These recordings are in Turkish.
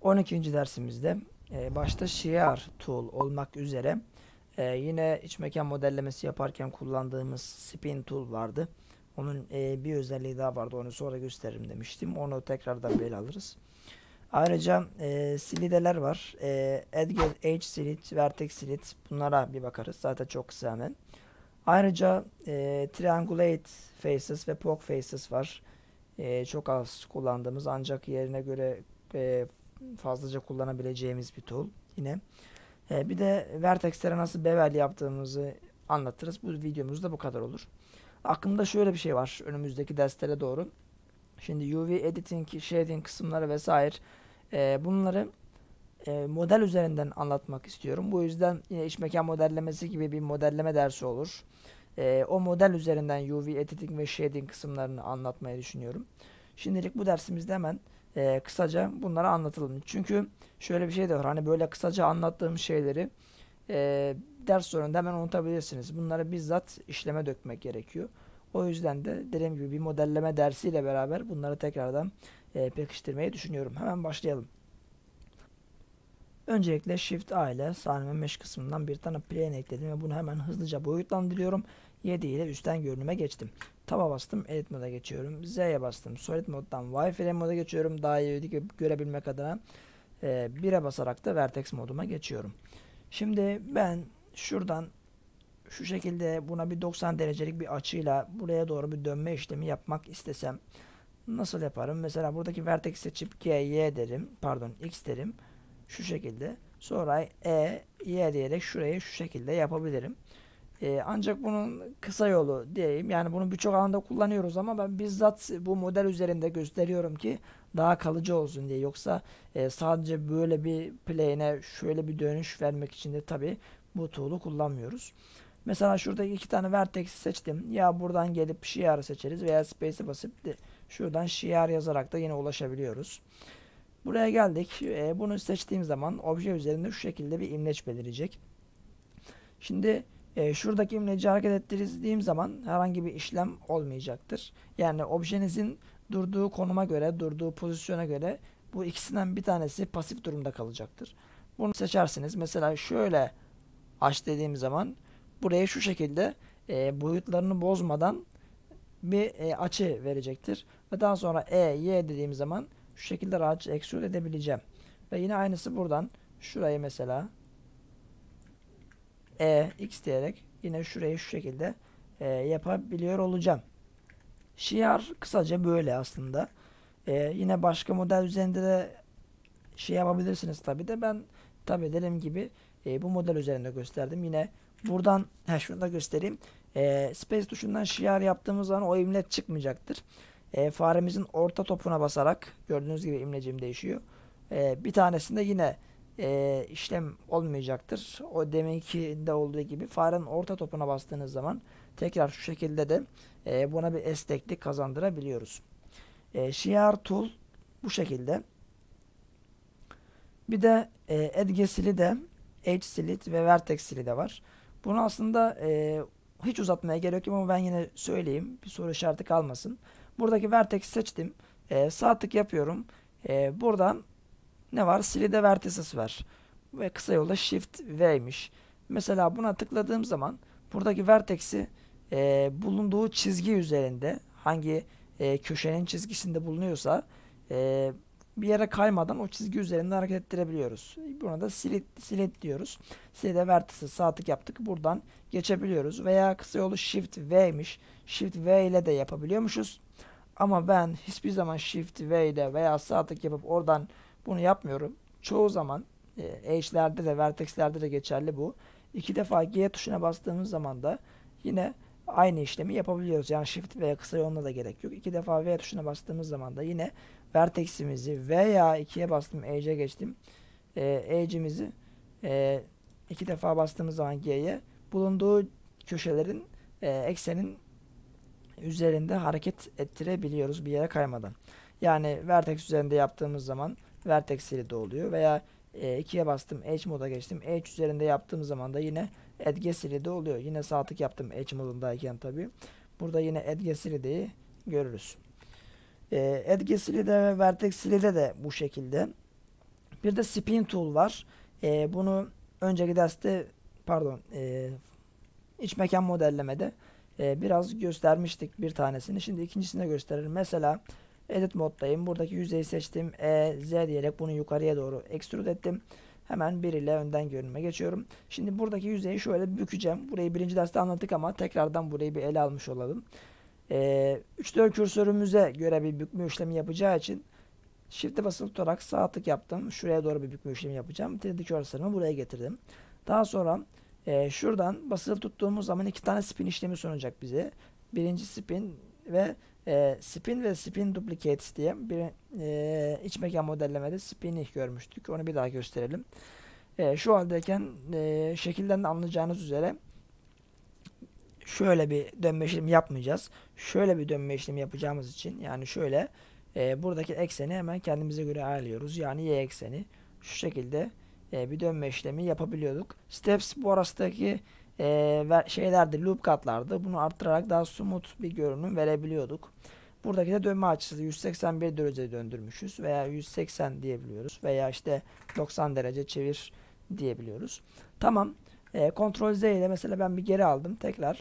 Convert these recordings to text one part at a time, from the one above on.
12. dersimizde başta Shear Tool olmak üzere yine iç mekan modellemesi yaparken kullandığımız Spin Tool vardı. Onun bir özelliği daha vardı. Onu sonra gösteririm demiştim. Onu tekrardan ele alırız. Ayrıca slide'ler var. Edge Slide, Vertex Slide. Bunlara bir bakarız. Zaten çok kısa hemen. Ayrıca Triangulate Faces ve Poke Faces var. Çok az kullandığımız ancak yerine göre fazlaca kullanabileceğimiz bir tool. Yine bir de vertexlere nasıl bevel yaptığımızı anlatırız. Bu videomuzda bu kadar olur. Aklımda şöyle bir şey var önümüzdeki derslere doğru. Şimdi UV editing, shading kısımları vesaire bunları model üzerinden anlatmak istiyorum. Bu yüzden yine iç mekan modellemesi gibi bir modelleme dersi olur. O model üzerinden UV editing ve shading kısımlarını anlatmayı düşünüyorum. Şimdilik bu dersimizde hemen kısaca bunları anlatalım. Çünkü şöyle bir şey de var. Hani böyle kısaca anlattığım şeyleri ders sonunda hemen unutabilirsiniz. Bunları bizzat işleme dökmek gerekiyor. O yüzden de dediğim gibi bir modelleme dersiyle beraber bunları tekrardan pekiştirmeyi düşünüyorum. Hemen başlayalım. Öncelikle Shift A ile sahne mesh kısmından bir tane plane ekledim ve bunu hemen hızlıca boyutlandırıyorum. 7 ile üstten görünüme geçtim. Taba bastım, Edit moda geçiyorum. Z'ye bastım, Solid moddan Wireframe moda geçiyorum. Daha iyi görebilmek adına 1'e basarak da Vertex moduma geçiyorum. Şimdi ben şuradan şu şekilde buna bir 90 derecelik bir açıyla buraya doğru bir dönme işlemi yapmak istesem nasıl yaparım? Mesela buradaki Vertex seçip G, Y derim. Pardon, X derim. Şu şekilde. Sonra Y diyerek şurayı şu şekilde yapabilirim. Ancak bunun kısa yolu diyeyim. Yani bunu birçok alanda kullanıyoruz ama ben bizzat bu model üzerinde gösteriyorum ki daha kalıcı olsun diye. Yoksa sadece böyle bir plane'e şöyle bir dönüş vermek için de tabi bu tool'u kullanmıyoruz. Mesela şuradaki iki tane vertex'i seçtim. Ya buradan gelip shear'ı seçeriz veya space'e basıp de şuradan shear yazarak da yine ulaşabiliyoruz. Buraya geldik. Bunu seçtiğim zaman obje üzerinde şu şekilde bir imleç belirecek. Şimdi şuradaki imleci hareket ettirdiğim zaman herhangi bir işlem olmayacaktır. Yani objenizin durduğu konuma göre, durduğu pozisyona göre bu ikisinden bir tanesi pasif durumda kalacaktır. Bunu seçersiniz. Mesela şöyle aç dediğim zaman buraya şu şekilde boyutlarını bozmadan bir açı verecektir. Ve daha sonra Y dediğim zaman şu şekilde rahatça extrude edebileceğim. Ve yine aynısı buradan şurayı mesela X diyerek yine şurayı şu şekilde yapabiliyor olacağım. Shear kısaca böyle aslında. Yine başka model üzerinde de şey yapabilirsiniz tabi de ben tabi dediğim gibi bu model üzerinde gösterdim. Yine buradan şunu da göstereyim. Space tuşundan shear yaptığımız zaman o imleç çıkmayacaktır. Faremizin orta topuna basarak gördüğünüz gibi imlecim değişiyor. Bir tanesinde yine işlem olmayacaktır. O deminkinde olduğu gibi farenin orta topuna bastığınız zaman tekrar şu şekilde de buna bir esneklik kazandırabiliyoruz. Shear tool bu şekilde. Bir de Edge Slide, Edge Slide ve Vertex Slide var. Bunu aslında hiç uzatmaya gerek yok ama ben yine söyleyeyim. Bir soru işareti kalmasın. Buradaki Vertex seçtim. Sağ tık yapıyorum. Buradan ne var? Slide Vertices var. Ve kısa yolda Shift V'ymiş. Mesela buna tıkladığım zaman buradaki Vertex'i bulunduğu çizgi üzerinde hangi köşenin çizgisinde bulunuyorsa bir yere kaymadan o çizgi üzerinde hareket ettirebiliyoruz. Buna da silet diyoruz. Slide Vertices sağ tık yaptık. Buradan geçebiliyoruz. Veya kısa yolu Shift V'ymiş. Shift V ile de yapabiliyormuşuz. Ama ben hiçbir zaman Shift V ile veya sağ tık yapıp oradan bunu yapmıyorum. Çoğu zaman Edge'lerde de Vertex'lerde de geçerli bu. İki defa G tuşuna bastığımız zaman da yine aynı işlemi yapabiliyoruz. Yani Shift veya kısa yoluna da gerek yok. İki defa V tuşuna bastığımız zaman da yine Vertex'imizi veya ikiye bastım Edge'e geçtim. Edge'imizi iki defa bastığımız zaman G'ye bulunduğu köşelerin eksenin üzerinde hareket ettirebiliyoruz bir yere kaymadan. Yani Vertex üzerinde yaptığımız zaman Vertex seride oluyor veya 2'ye bastım Edge moda geçtim. Edge üzerinde yaptığım zaman da yine Edge seride oluyor. Yine sağ tık yaptım Edge modundayken tabi. Burada yine Edge serideyi görürüz. Edge seride ve Vertex seride de bu şekilde. Bir de spin tool var. Bunu önceki derste pardon iç mekan modellemede biraz göstermiştik bir tanesini. Şimdi ikincisini de gösterelim. Mesela edit moddayım. Buradaki yüzeyi seçtim. Z diyerek bunu yukarıya doğru extrude ettim. Hemen 1 ile önden görünüme geçiyorum. Şimdi buradaki yüzeyi şöyle bükeceğim. Burayı birinci derste anlattık ama tekrardan burayı bir ele almış olalım. 3-4 kürsörümüze göre bir bükme işlemi yapacağı için Shift'e basılı tutarak sağ tık yaptım. Şuraya doğru bir bükme işlemi yapacağım. 3D cursor'ımı buraya getirdim. Daha sonra şuradan basılı tuttuğumuz zaman iki tane spin işlemi sunacak bize. Birinci spin ve spin duplicates diye bir iç mekan modellemede spin'i görmüştük. Onu bir daha gösterelim. Şu haldeyken şekilden de anlayacağınız üzere şöyle bir dönme işlemi yapmayacağız. Şöyle bir dönme işlemi yapacağımız için yani şöyle buradaki ekseni hemen kendimize göre ayarlıyoruz. Yani y ekseni. Şu şekilde bir dönme işlemi yapabiliyorduk. Steps bu arasındaki şeylerdi, loop katlardı. Bunu arttırarak daha smooth bir görünüm verebiliyorduk. Buradaki de dönme açısı 181 derece döndürmüşüz veya 180 diyebiliyoruz veya işte 90 derece çevir diyebiliyoruz. Tamam. Ctrl Z ile mesela ben bir geri aldım tekrar.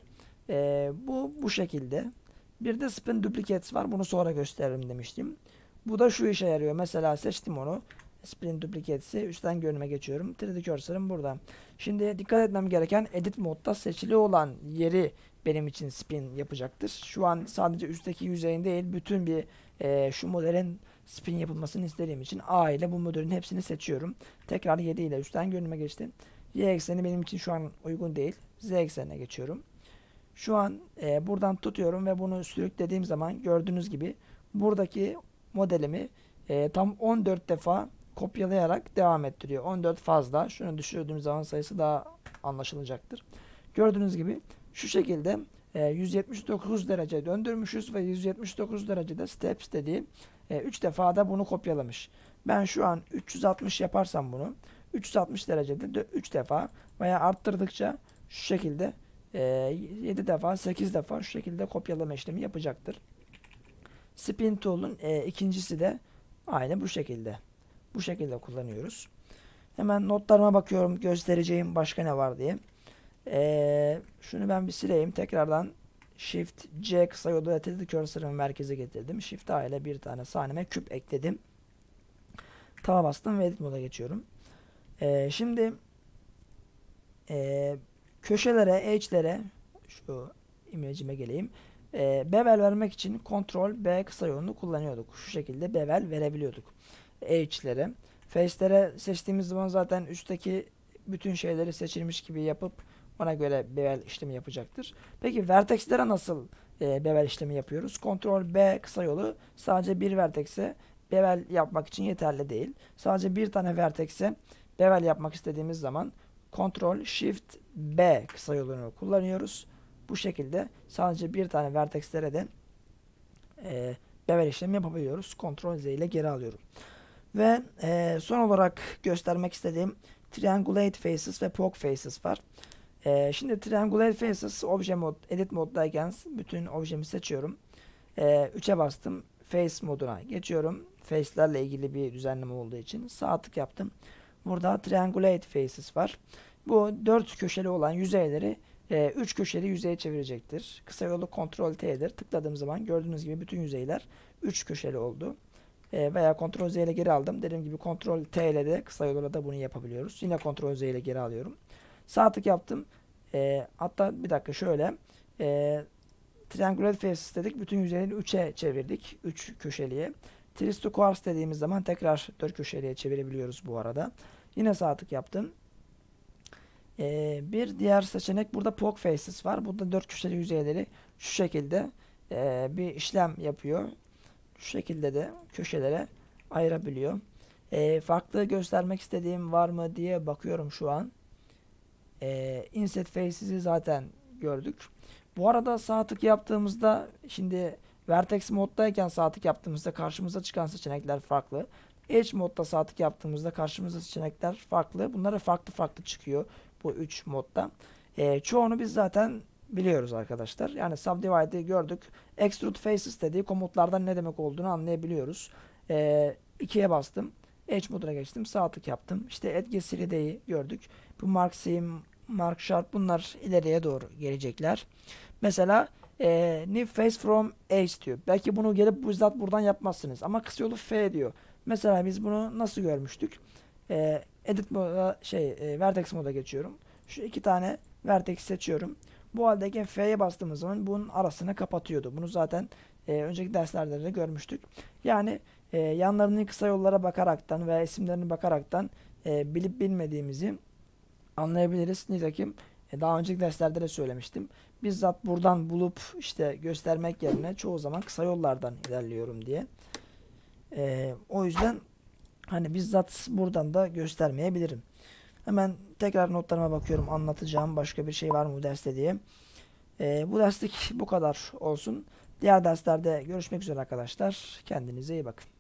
Bu şekilde. Bir de spin duplicates var. Bunu sonra gösteririm demiştim. Bu da şu işe yarıyor. Mesela seçtim onu. Spin duplicates'i üstten görünüme geçiyorum. 3D cursor'ım burada. Şimdi dikkat etmem gereken edit modda seçili olan yeri benim için spin yapacaktır. Şu an sadece üstteki yüzeyin değil bütün bir şu modelin spin yapılmasını istediğim için A ile bu modelin hepsini seçiyorum. Tekrar 7 ile üstten görünüme geçtim. Y ekseni benim için şu an uygun değil. Z eksenine geçiyorum. Şu an buradan tutuyorum ve bunu sürüklediğim zaman gördüğünüz gibi buradaki modelimi tam 14 defa kopyalayarak devam ettiriyor. 14 fazla. Şunu düşürdüğüm zaman sayısı daha anlaşılacaktır. Gördüğünüz gibi şu şekilde 179 derece döndürmüşüz ve 179 derecede steps dediği 3 defa da bunu kopyalamış. Ben şu an 360 yaparsam bunu 360 derecede de 3 defa veya arttırdıkça şu şekilde 7 defa 8 defa şu şekilde kopyalama işlemi yapacaktır. Spin tool'un ikincisi de aynı bu şekilde. Bu şekilde kullanıyoruz. Hemen notlarıma bakıyorum göstereceğim başka ne var diye. Şunu ben bir sileyim. Tekrardan Shift C kısa yolu 3D cursor'ımı merkeze getirdim. Shift A ile bir tane sahneme küp ekledim. Taba bastım ve edit moda geçiyorum. Şimdi köşelere, edge'lere şu imlecime geleyim. Bevel vermek için Ctrl B kısa yolunu kullanıyorduk. Şu şekilde bevel verebiliyorduk. Edge'lere. Face'lere seçtiğimiz zaman zaten üstteki bütün şeyleri seçilmiş gibi yapıp ona göre bevel işlemi yapacaktır. Peki vertexlere nasıl bevel işlemi yapıyoruz? Ctrl B kısa yolu sadece bir vertex'e bevel yapmak için yeterli değil. Sadece bir tane vertex'e bevel yapmak istediğimiz zaman Ctrl Shift B kısa yolunu kullanıyoruz. Bu şekilde sadece bir tane vertexlere de bevel işlemi yapabiliyoruz. Ctrl Z ile geri alıyorum. Ve son olarak göstermek istediğim Triangulate Faces ve Poke Faces var. Şimdi Triangulate Faces obje mod, edit moddayken bütün objemi seçiyorum. 3'e bastım. Face moduna geçiyorum. Face'lerle ilgili bir düzenleme olduğu için sağ tık yaptım. Burada Triangulate Faces var. Bu 4 köşeli olan yüzeyleri 3 köşeli yüzeye çevirecektir. Kısa yolu Ctrl T'dir. Tıkladığım zaman gördüğünüz gibi bütün yüzeyler 3 köşeli oldu. Veya Ctrl Z ile geri aldım. Dediğim gibi Ctrl T ile de kısa yolda da bunu yapabiliyoruz. Yine Ctrl Z ile geri alıyorum. Sağ tık yaptım. Hatta bir dakika şöyle. Triangulate Faces dedik. Bütün yüzeyleri 3'e çevirdik. 3 köşeliye. Trace to Coarse dediğimiz zaman tekrar 4 köşeliye çevirebiliyoruz bu arada. Yine sağ tık yaptım. Bir diğer seçenek burada Poke Faces var. Burada 4 köşeli yüzeyleri şu şekilde bir işlem yapıyor. Şu şekilde de köşelere ayırabiliyor. Farklı göstermek istediğim var mı diye bakıyorum şu an. Inset Faces'i zaten gördük. Bu arada sağ tık yaptığımızda şimdi Vertex moddayken sağ tık yaptığımızda karşımıza çıkan seçenekler farklı. Edge modda sağ tık yaptığımızda karşımıza seçenekler farklı. Bunlara farklı çıkıyor bu 3 modda. Çoğunu biz zaten biliyoruz arkadaşlar. Yani Subdivide'i gördük. Extrude Faces dediği komutlardan ne demek olduğunu anlayabiliyoruz. 2'ye bastım. Edge moduna geçtim. Sağ tık yaptım. İşte Edge 3D'yi gördük. Bu Mark Sim, Mark Sharp bunlar ileriye doğru gelecekler. Mesela New Face from Edge diyor. Belki bunu gelip bizzat buradan yapmazsınız. Ama kısa yolu F diyor. Mesela biz bunu nasıl görmüştük? Edit moda Vertex moda geçiyorum. Şu iki tane Vertex seçiyorum. Bu haldeyken F'ye bastığımız zaman bunun arasını kapatıyordu. Bunu zaten önceki derslerde de görmüştük. Yani yanlarının kısa yollara bakaraktan veya isimlerine bakaraktan bilip bilmediğimizi anlayabiliriz. Nitekim daha önceki derslerde de söylemiştim. Bizzat buradan bulup işte göstermek yerine çoğu zaman kısa yollardan ilerliyorum diye. O yüzden hani bizzat buradan da göstermeyebilirim. Hemen tekrar notlarıma bakıyorum. Anlatacağım başka bir şey var mı bu derste diye. Bu derslik bu kadar olsun. Diğer derslerde görüşmek üzere arkadaşlar. Kendinize iyi bakın.